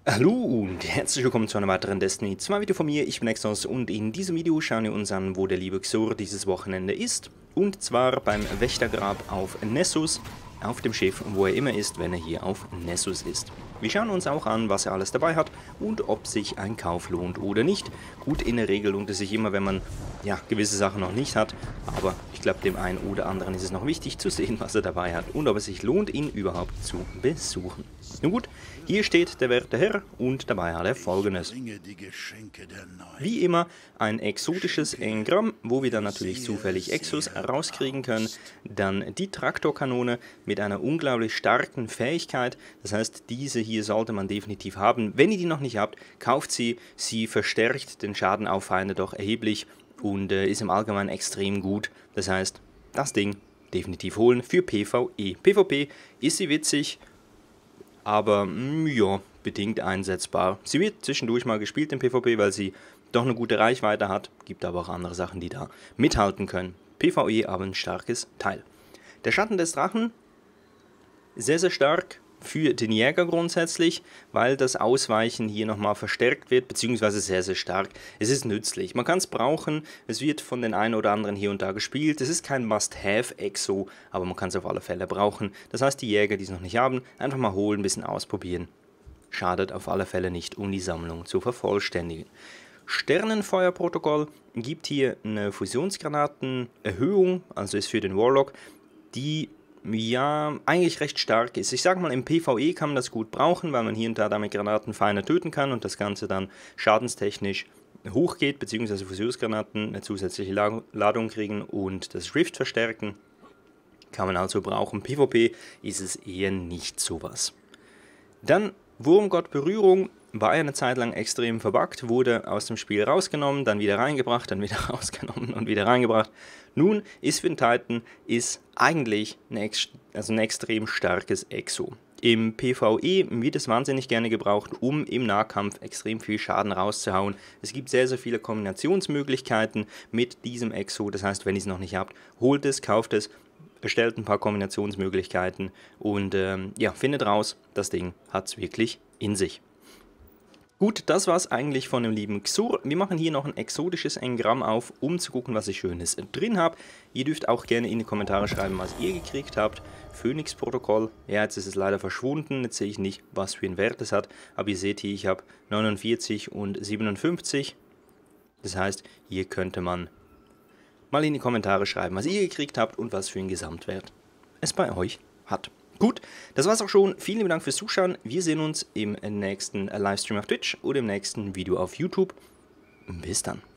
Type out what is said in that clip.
Hallo und herzlich willkommen zu einer weiteren Destiny 2 Video von mir. Ich bin Exos und in diesem Video schauen wir uns an, wo der liebe Xur dieses Wochenende ist. Und zwar beim Wächtergrab auf Nessus, auf dem Schiff, wo er immer ist, wenn er hier auf Nessus ist. Wir schauen uns auch an, was er alles dabei hat und ob sich ein Kauf lohnt oder nicht. Gut, in der Regel lohnt es sich immer, wenn man ja gewisse Sachen noch nicht hat, aber ich glaube, dem einen oder anderen ist es noch wichtig zu sehen, was er dabei hat und ob es sich lohnt, ihn überhaupt zu besuchen. Nun gut, hier steht der werte Herr und dabei hat er Folgendes. Wie immer ein exotisches Engramm, wo wir dann natürlich zufällig Exos rauskriegen können. Dann die Traktorkanone mit einer unglaublich starken Fähigkeit. Das heißt, diese hier sollte man definitiv haben. Wenn ihr die noch nicht habt, kauft sie. Sie verstärkt den Schaden auf Feinde doch erheblich und ist im Allgemeinen extrem gut. Das heißt, das Ding definitiv holen für PvE. PvP ist sie witzig, aber ja, bedingt einsetzbar. Sie wird zwischendurch mal gespielt im PvP, weil sie doch eine gute Reichweite hat. Gibt aber auch andere Sachen, die da mithalten können. PvE aber ein starkes Teil. Der Schatten des Drachen, sehr, sehr stark für den Jäger grundsätzlich, weil das Ausweichen hier nochmal verstärkt wird, beziehungsweise sehr, sehr stark. Es ist nützlich, man kann es brauchen, es wird von den einen oder anderen hier und da gespielt. Es ist kein Must-Have-Exo, aber man kann es auf alle Fälle brauchen. Das heißt, die Jäger, die es noch nicht haben, einfach mal holen, ein bisschen ausprobieren. Schadet auf alle Fälle nicht, um die Sammlung zu vervollständigen. Sternenfeuerprotokoll gibt hier eine Fusionsgranatenerhöhung, also ist für den Warlock, die ja eigentlich recht stark ist. Ich sage mal, im PvE kann man das gut brauchen, weil man hier und da damit Granaten feiner töten kann und das Ganze dann schadenstechnisch hochgeht, beziehungsweise Fusionsgranaten eine zusätzliche Ladung kriegen und das Rift verstärken. Kann man also brauchen. PvP ist es eher nicht sowas. Dann Wurmgott Berührung war eine Zeit lang extrem verbuggt, wurde aus dem Spiel rausgenommen, dann wieder reingebracht, dann wieder rausgenommen und wieder reingebracht. Nun ist für den Titan ist eigentlich ein extrem starkes Exo. Im PvE wird es wahnsinnig gerne gebraucht, um im Nahkampf extrem viel Schaden rauszuhauen. Es gibt sehr, sehr viele Kombinationsmöglichkeiten mit diesem Exo, das heißt, wenn ihr es noch nicht habt, holt es, kauft es, erstellt ein paar Kombinationsmöglichkeiten und ja, findet raus, das Ding hat es wirklich in sich. Gut, das war es eigentlich von dem lieben Xur. Wir machen hier noch ein exotisches Engramm auf, um zu gucken, was ich Schönes drin habe. Ihr dürft auch gerne in die Kommentare schreiben, was ihr gekriegt habt. Phoenix-Protokoll, ja, jetzt ist es leider verschwunden. Jetzt sehe ich nicht, was für einen Wert es hat. Aber ihr seht hier, ich habe 49 und 57. Das heißt, hier könnte man mal in die Kommentare schreiben, was ihr gekriegt habt und was für einen Gesamtwert es bei euch hat. Gut, das war's auch schon. Vielen lieben Dank fürs Zuschauen. Wir sehen uns im nächsten Livestream auf Twitch oder im nächsten Video auf YouTube. Bis dann.